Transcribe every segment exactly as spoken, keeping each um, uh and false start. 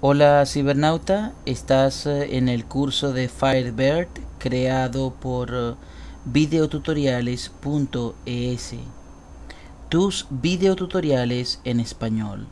Hola cibernauta, estás eh, en el curso de Firebird creado por eh, videotutoriales punto es, tus videotutoriales en español.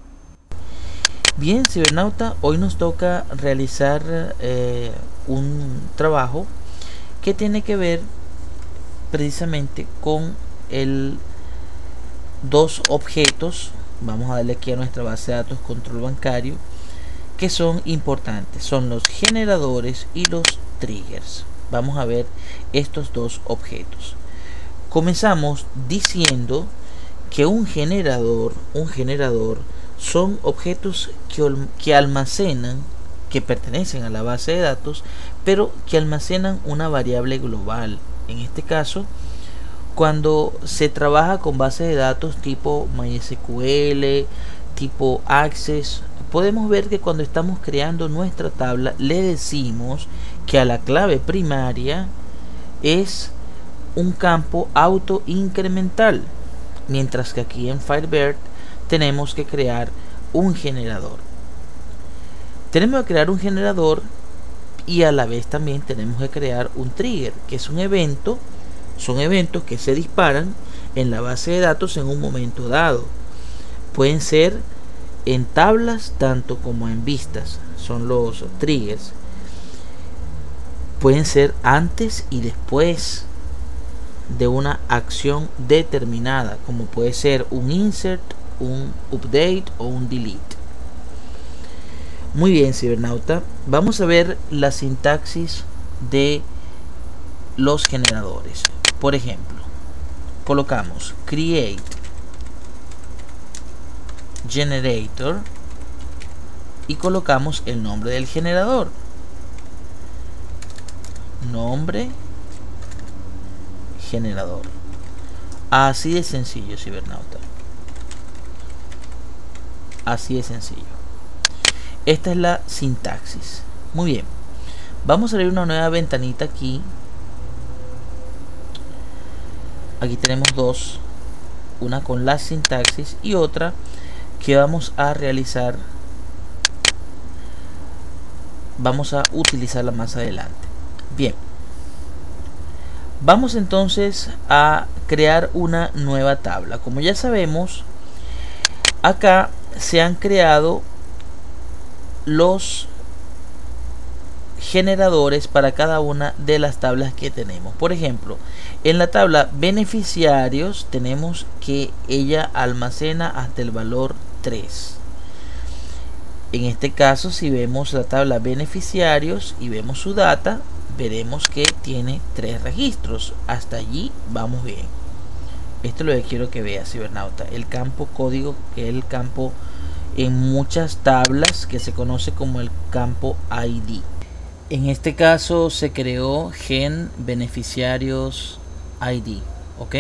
Bien cibernauta, hoy nos toca realizar eh, un trabajo que tiene que ver precisamente con el dos objetos. Vamos a darle aquí a nuestra base de datos control bancario, que son importantes, son los generadores y los triggers. Vamos a ver estos dos objetos. Comenzamos diciendo que un generador, un generador son objetos que, que almacenan, que pertenecen a la base de datos, pero que almacenan una variable global. En este caso, cuando se trabaja con bases de datos tipo MySQL, tipo Access, podemos ver que cuando estamos creando nuestra tabla le decimos que a la clave primaria es un campo auto incremental, mientras que aquí en Firebird tenemos que crear un generador. Tenemos que crear un generador y a la vez también tenemos que crear un trigger, que es un evento. Son eventos que se disparan en la base de datos en un momento dado. Pueden ser en tablas tanto como en vistas, son los triggers. Pueden ser antes y después de una acción determinada, como puede ser un insert, un update o un delete. Muy bien cibernauta, vamos a ver la sintaxis de los generadores. Por ejemplo, colocamos create generator y colocamos el nombre del generador. Nombre generador. Así de sencillo, cibernauta. Así de sencillo. Esta es la sintaxis. Muy bien. Vamos a abrir una nueva ventanita aquí. Aquí tenemos dos, una con la sintaxis y otra que vamos a realizar, vamos a utilizarla más adelante. Bien, vamos entonces a crear una nueva tabla. Como ya sabemos, acá se han creado los generadores para cada una de las tablas que tenemos. Por ejemplo, en la tabla beneficiarios tenemos que ella almacena hasta el valor tres. En este caso, si vemos la tabla beneficiarios y vemos su data, veremos que tiene tres registros. Hasta allí vamos bien. Esto es lo que quiero que vea cibernauta, el campo código, que es el campo en muchas tablas que se conoce como el campo I D. En este caso se creó gen beneficiarios I D, ¿ok?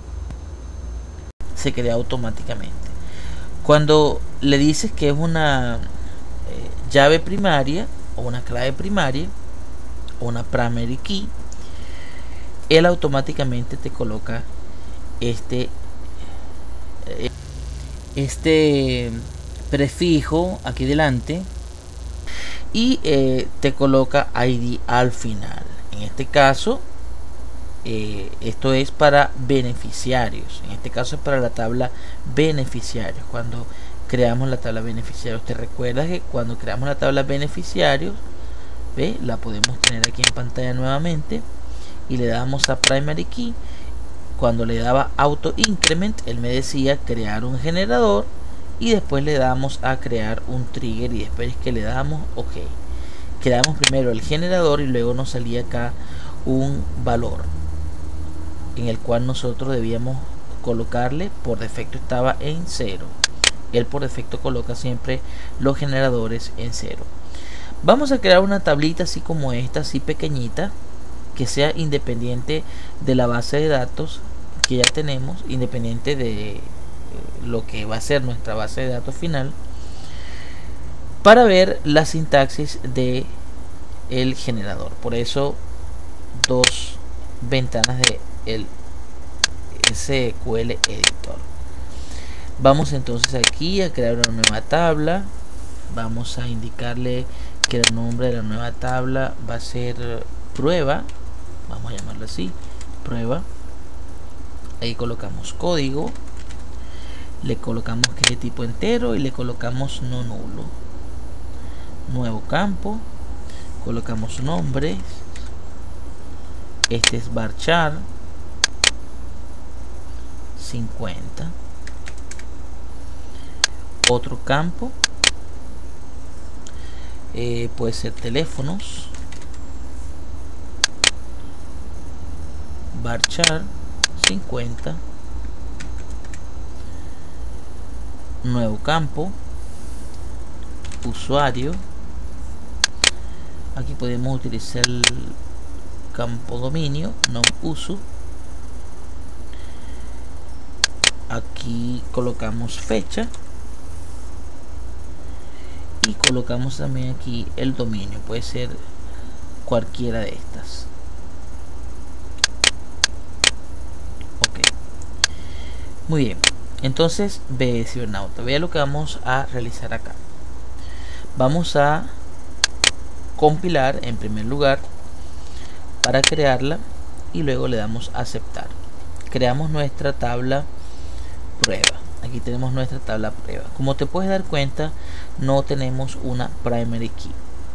Se crea automáticamente. Cuando le dices que es una eh, llave primaria o una clave primaria o una primary key, él automáticamente te coloca este eh, este prefijo aquí delante y eh, te coloca I D al final. En este caso eh, esto es para beneficiarios, en este caso es para la tabla beneficiarios. Cuando creamos la tabla beneficiarios, te recuerdas que cuando creamos la tabla beneficiarios, ¿ve? La podemos tener aquí en pantalla nuevamente y le damos a primary key. Cuando le daba auto increment, él me decía crear un generador y después le damos a crear un trigger y después que le damos ok. Creamos primero el generador y luego nos salía acá un valor en el cual nosotros debíamos colocarle. Por defecto estaba en cero. Él por defecto coloca siempre los generadores en cero. Vamos a crear una tablita así como esta, así pequeñita, que sea independiente de la base de datos que ya tenemos, independiente de lo que va a ser nuestra base de datos final, para ver la sintaxis de el generador. Por eso dos ventanas de el S Q L Editor. Vamos entonces aquí a crear una nueva tabla. vamos a indicarle que el nombre de la nueva tabla va a ser prueba, vamos a llamarlo así, prueba. Ahí colocamos código, le colocamos que es de tipo entero y le colocamos no nulo. Nuevo campo, colocamos nombre, este es varchar cincuenta. Otro campo eh, puede ser teléfonos, varchar cincuenta. Nuevo campo, usuario. Aquí podemos utilizar el campo dominio, non uso. Aquí colocamos fecha y colocamos también aquí el dominio, puede ser cualquiera de estas. Ok, muy bien. Entonces ve, cibernauta, vea lo que vamos a realizar acá. Vamos a compilar en primer lugar para crearla y luego le damos a aceptar. Creamos nuestra tabla prueba. Aquí tenemos nuestra tabla prueba. Como te puedes dar cuenta, no tenemos una primary key.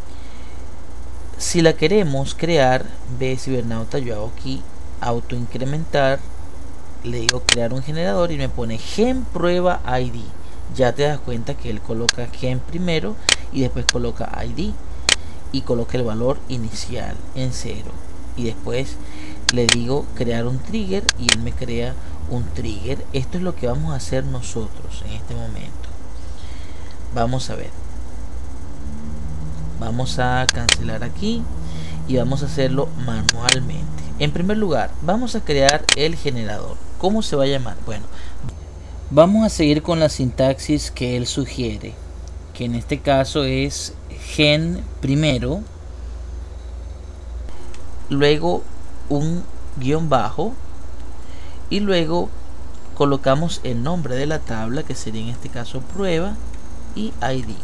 Si la queremos crear, ve, cibernauta, yo hago aquí auto incrementar, le digo crear un generador y me pone gen prueba I D. Ya te das cuenta que él coloca gen primero y después coloca I D y coloca el valor inicial en cero, y después le digo crear un trigger y él me crea un trigger. Esto es lo que vamos a hacer nosotros en este momento. Vamos a ver, vamos a cancelar aquí y vamos a hacerlo manualmente. En primer lugar, vamos a crear el generador. ¿Cómo se va a llamar? Bueno, vamos a seguir con la sintaxis que él sugiere, que en este caso es gen primero, luego un guión bajo y luego colocamos el nombre de la tabla, que sería en este caso prueba, y I D.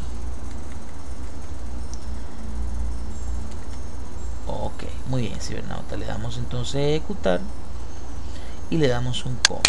Ok, muy bien, cibernauta. Le damos entonces a ejecutar y le damos un commit.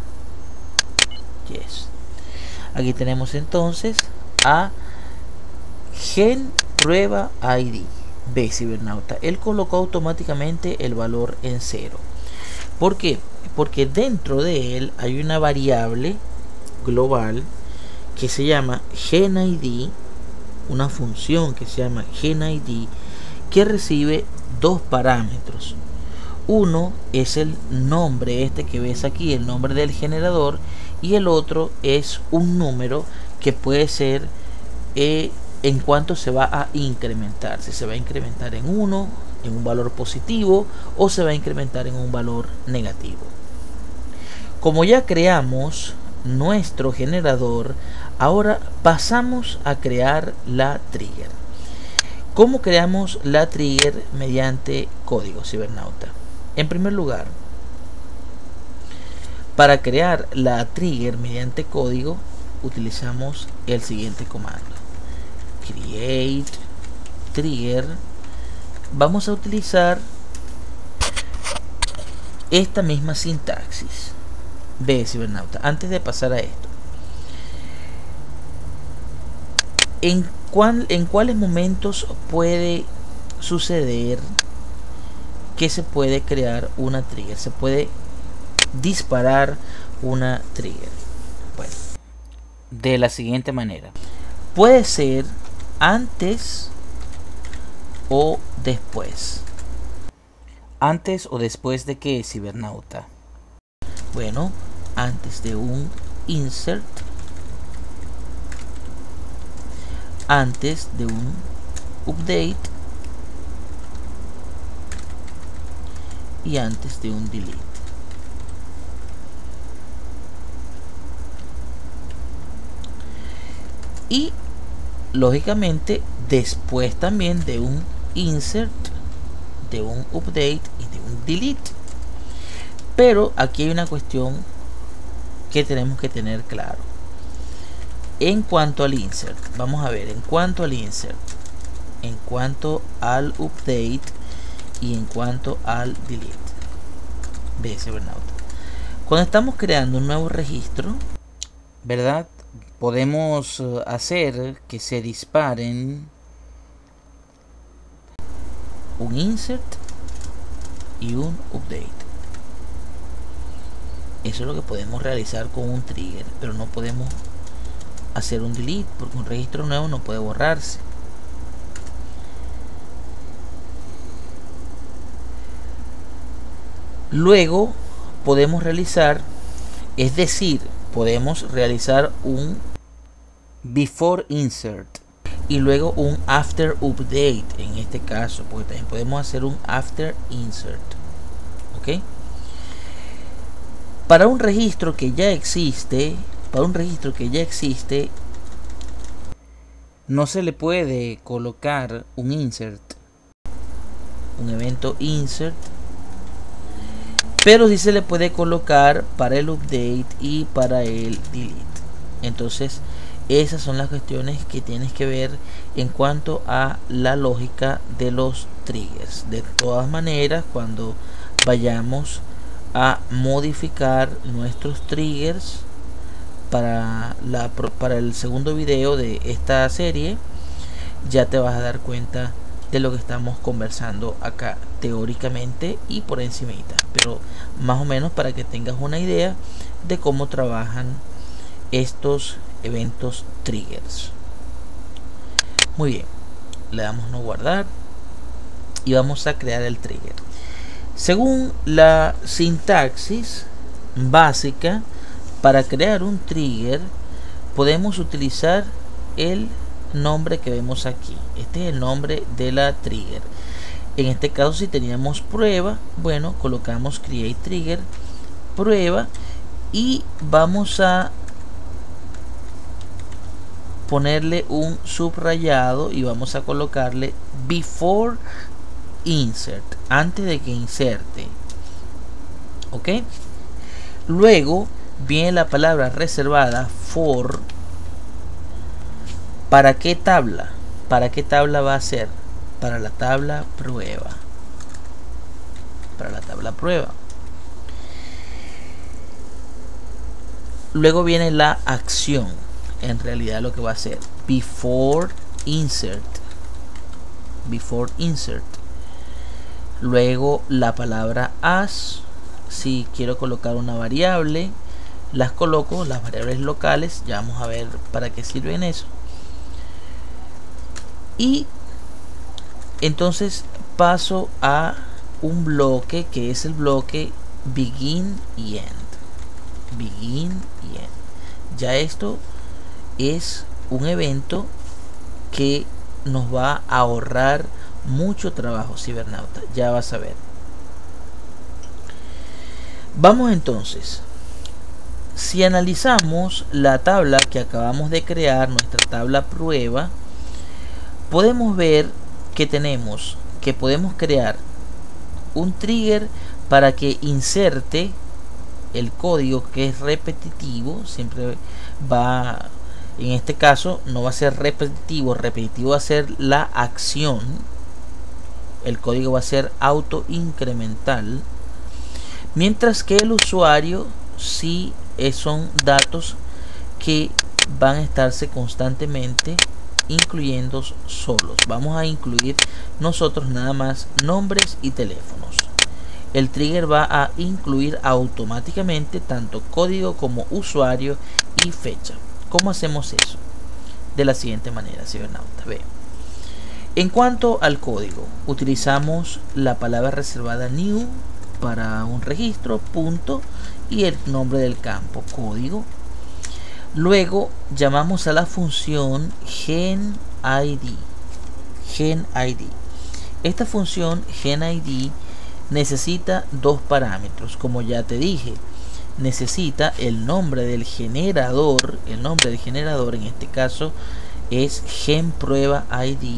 Yes. Aquí tenemos entonces a gen prueba I D. Ve, cibernauta, él colocó automáticamente el valor en cero. ¿Por qué? Porque dentro de él hay una variable global que se llama genID, una función que se llama genID, que recibe dos parámetros. Uno es el nombre este que ves aquí, el nombre del generador, y el otro es un número que puede ser eh, en cuanto se va a incrementar, si se va a incrementar en uno, en un valor positivo, o se va a incrementar en un valor negativo. Como ya creamos nuestro generador, ahora pasamos a crear la trigger. ¿Cómo creamos la trigger? Mediante código, cibernauta. En primer lugar, para crear la trigger mediante código, utilizamos el siguiente comando: create trigger. Vamos a utilizar esta misma sintaxis. Ve, cibernauta, antes de pasar a esto, ¿en, cuál, en cuáles momentos puede suceder que se puede crear una trigger? Se puede disparar una trigger. Bueno, de la siguiente manera: puede ser antes o después. ¿Antes o después de qué, cibernauta? Bueno, antes de un insert, antes de un update y antes de un delete. Y lógicamente después también de un insert, de un update y de un delete. Pero aquí hay una cuestión que tenemos que tener claro. En cuanto al insert, vamos a ver, en cuanto al insert, en cuanto al update y en cuanto al delete. Ve, cibernauta. Cuando estamos creando un nuevo registro, ¿verdad? Podemos hacer que se disparen un insert y un update. Eso es lo que podemos realizar con un trigger, pero no podemos hacer un delete porque un registro nuevo no puede borrarse. Luego podemos realizar, es decir, podemos realizar un before insert y luego un after update en este caso, porque también podemos hacer un after insert. ¿Ok? Para un registro que ya existe, para un registro que ya existe, no se le puede colocar un insert, un evento insert, pero sí se le puede colocar para el update y para el delete. Entonces, esas son las cuestiones que tienes que ver en cuanto a la lógica de los triggers. De todas maneras, cuando vayamos a modificar nuestros triggers para, la, para el segundo video de esta serie, ya te vas a dar cuenta de lo que estamos conversando acá teóricamente y por encimita, pero más o menos para que tengas una idea de cómo trabajan estos eventos triggers. Muy bien, le damos no guardar y vamos a crear el trigger. Según la sintaxis básica, para crear un trigger podemos utilizar el nombre que vemos aquí. Este es el nombre de la trigger. En este caso, si teníamos prueba, bueno, colocamos create trigger prueba y vamos a ponerle un subrayado y vamos a colocarle before insert, antes de que inserte. Ok, luego viene la palabra reservada for. ¿Para qué tabla? ¿Para qué tabla va a ser? Para la tabla prueba. Para la tabla prueba. Luego viene la acción. En realidad lo que va a ser before insert. Before insert. Luego la palabra as. Si quiero colocar una variable, las coloco, las variables locales. Ya vamos a ver para qué sirven eso. Y entonces paso a un bloque que es el bloque begin y end. Begin y end. Ya esto es un evento que nos va a ahorrar mucho trabajo, cibernauta. Ya vas a ver. Vamos entonces. Si analizamos la tabla que acabamos de crear, nuestra tabla prueba, podemos ver que tenemos que podemos crear un trigger para que inserte el código que es repetitivo. Siempre va, en este caso no va a ser repetitivo, repetitivo va a ser la acción, el código va a ser auto incremental, mientras que el usuario sí son datos que van a estarse constantemente incluyendo solos. Vamos a incluir nosotros nada más nombres y teléfonos. El trigger va a incluir automáticamente tanto código como usuario y fecha. ¿Cómo hacemos eso? De la siguiente manera, cibernauta. Ve. En cuanto al código, utilizamos la palabra reservada new para un registro, punto, y el nombre del campo, código. Luego llamamos a la función genID. genID. Esta función genID necesita dos parámetros, como ya te dije. Necesita el nombre del generador. El nombre del generador en este caso es genPruebaID.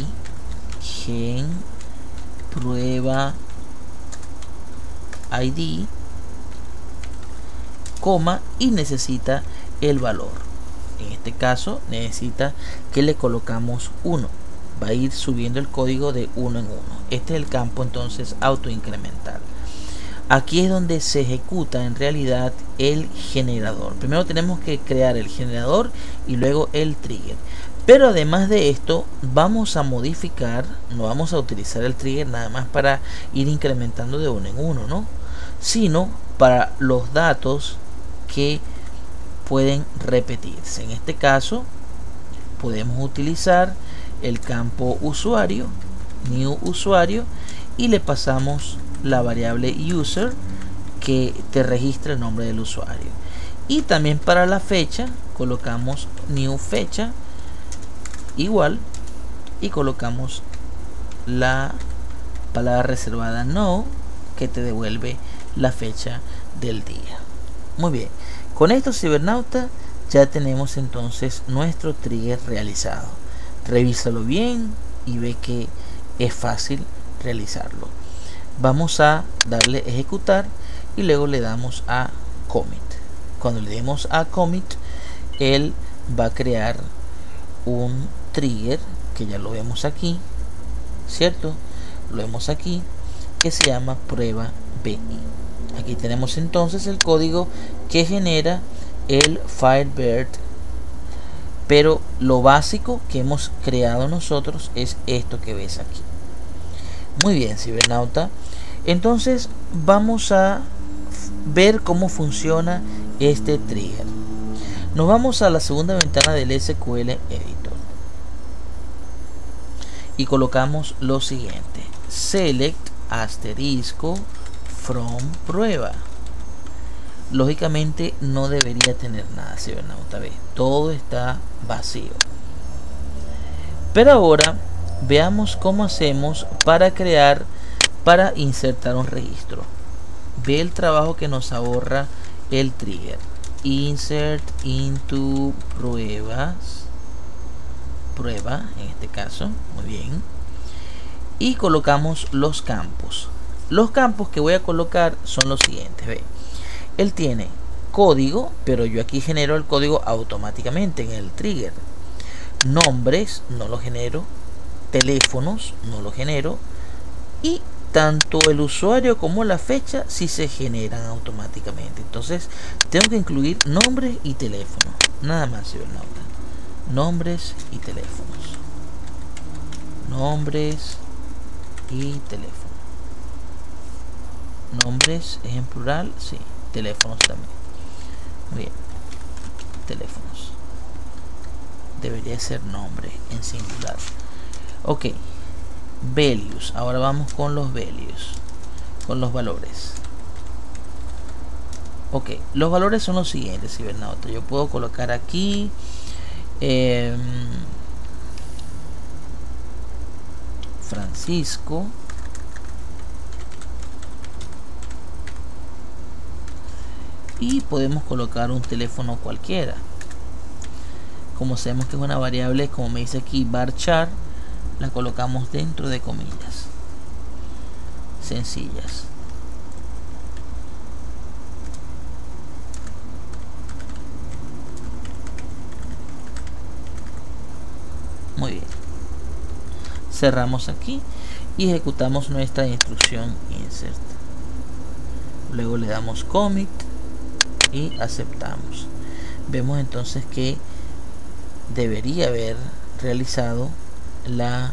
genPruebaID, coma, y necesita el valor. En este caso necesita que le colocamos uno. Va a ir subiendo el código de uno en uno. Este es el campo entonces autoincremental. Aquí es donde se ejecuta en realidad el generador. Primero tenemos que crear el generador y luego el trigger. Pero además de esto vamos a modificar, no vamos a utilizar el trigger nada más para ir incrementando de uno en uno, ¿no? Sino para los datos que pueden repetirse. En este caso podemos utilizar el campo usuario, new usuario, y le pasamos la variable user que te registra el nombre del usuario. Y también para la fecha colocamos new fecha igual y colocamos la palabra reservada no, que te devuelve la fecha del día. Muy bien, con esto, cibernauta, ya tenemos entonces nuestro trigger realizado. Revísalo bien y ve que es fácil realizarlo. Vamos a darle ejecutar y luego le damos a commit. Cuando le demos a commit, él va a crear un trigger que ya lo vemos aquí, cierto, lo vemos aquí, que se llama prueba B I. Aquí tenemos entonces el código que genera el Firebird, pero lo básico que hemos creado nosotros es esto que ves aquí. Muy bien, cibernauta, entonces vamos a ver cómo funciona este trigger. Nos vamos a la segunda ventana del S Q L Editor y colocamos lo siguiente: select asterisco from prueba. Lógicamente no debería tener nada, cibernauta, ve, todo está vacío. Pero ahora veamos cómo hacemos para crear, para insertar un registro. Ve el trabajo que nos ahorra el trigger. Insert into pruebas, prueba en este caso, muy bien, y colocamos los campos. Los campos que voy a colocar son los siguientes. Ve, él tiene código, pero yo aquí genero el código automáticamente en el trigger. Nombres no lo genero, teléfonos no lo genero, y tanto el usuario como la fecha sí se generan automáticamente. Entonces tengo que incluir nombres y teléfonos, nada más, cibernauta. Nombres y teléfonos, nombres y teléfonos. Nombres es en plural, sí, teléfonos también. Muy bien, teléfonos. Debería ser nombre en singular. Ok, values. Ahora vamos con los values, con los valores. Ok, los valores son los siguientes, cibernauta. Yo puedo colocar aquí eh, Francisco, y podemos colocar un teléfono cualquiera. Como sabemos que es una variable, como me dice aquí varchar, la colocamos dentro de comillas sencillas. Muy bien, cerramos aquí y ejecutamos nuestra instrucción insert. Luego le damos commit y aceptamos. Vemos entonces que debería haber realizado la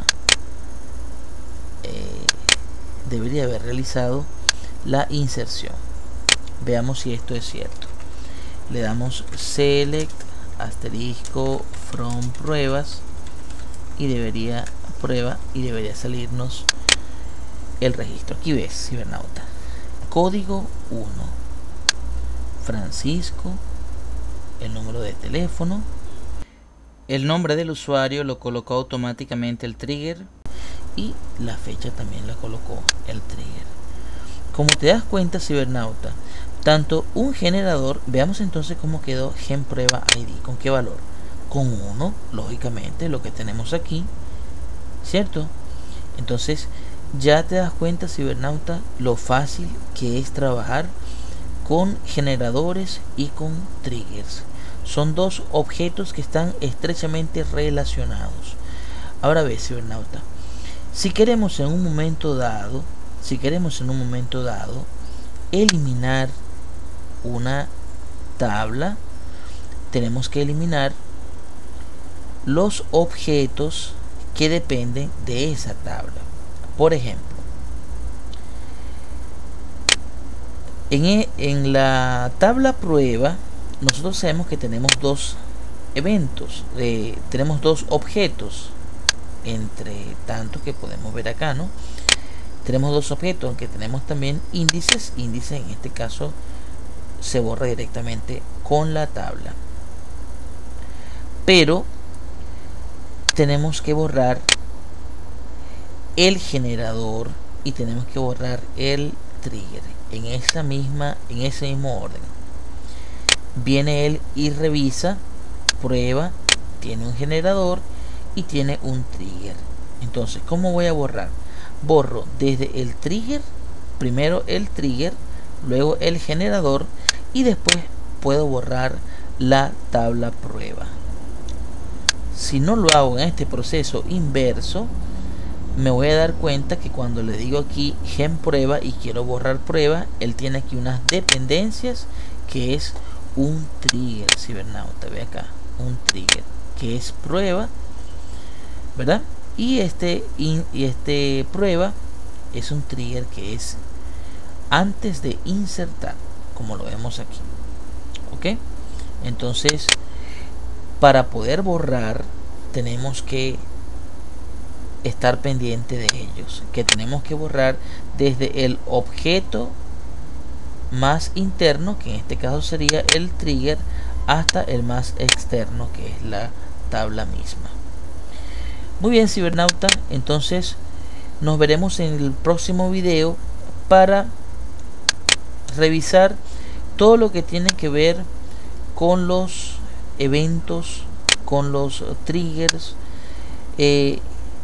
eh, debería haber realizado la inserción. Veamos si esto es cierto. Le damos select asterisco from pruebas y debería prueba y debería salirnos el registro. Aquí ves, cibernauta, código uno, Francisco, el número de teléfono, el nombre del usuario lo colocó automáticamente el trigger y la fecha también la colocó el trigger. Como te das cuenta, cibernauta, tanto un generador, veamos entonces cómo quedó genPrueba I D, con qué valor, con uno, lógicamente, lo que tenemos aquí, ¿cierto? Entonces ya te das cuenta, cibernauta, lo fácil que es trabajar con generadores y con triggers. Son dos objetos que están estrechamente relacionados. Ahora ve, cibernauta, si queremos en un momento dado, si queremos en un momento dado eliminar una tabla, tenemos que eliminar los objetos que dependen de esa tabla. Por ejemplo, en, en la tabla prueba nosotros sabemos que tenemos dos eventos, eh, tenemos dos objetos, entre tanto que podemos ver acá, ¿no? Tenemos dos objetos, aunque tenemos también índices. Índice en este caso se borra directamente con la tabla, pero tenemos que borrar el generador y tenemos que borrar el trigger en esa misma en ese mismo orden. Viene él y revisa, prueba, tiene un generador y tiene un trigger. Entonces, ¿cómo voy a borrar? Borro desde el trigger, primero el trigger, luego el generador y después puedo borrar la tabla prueba. Si no lo hago en este proceso inverso, me voy a dar cuenta que cuando le digo aquí gen prueba y quiero borrar prueba, él tiene aquí unas dependencias que es un trigger, cibernauta, ve acá, un trigger que es prueba, ¿verdad? Y este, y este prueba es un trigger que es antes de insertar, como lo vemos aquí. ¿Ok? Entonces, para poder borrar, tenemos que estar pendiente de ellos, que tenemos que borrar desde el objeto más interno, que en este caso sería el trigger, hasta el más externo, que es la tabla misma. Muy bien, cibernauta, entonces nos veremos en el próximo video para revisar todo lo que tiene que ver con los eventos, con los triggers, eh,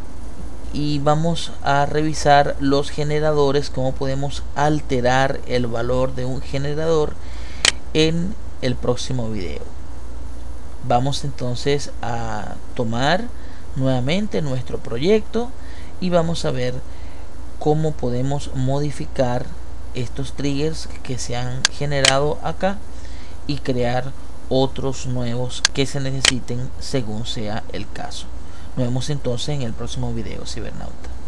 y vamos a revisar los generadores, cómo podemos alterar el valor de un generador en el próximo video. Vamos entonces a tomar nuevamente nuestro proyecto y vamos a ver cómo podemos modificar estos triggers que se han generado acá y crear otros nuevos que se necesiten según sea el caso. Nos vemos entonces en el próximo video, cibernauta.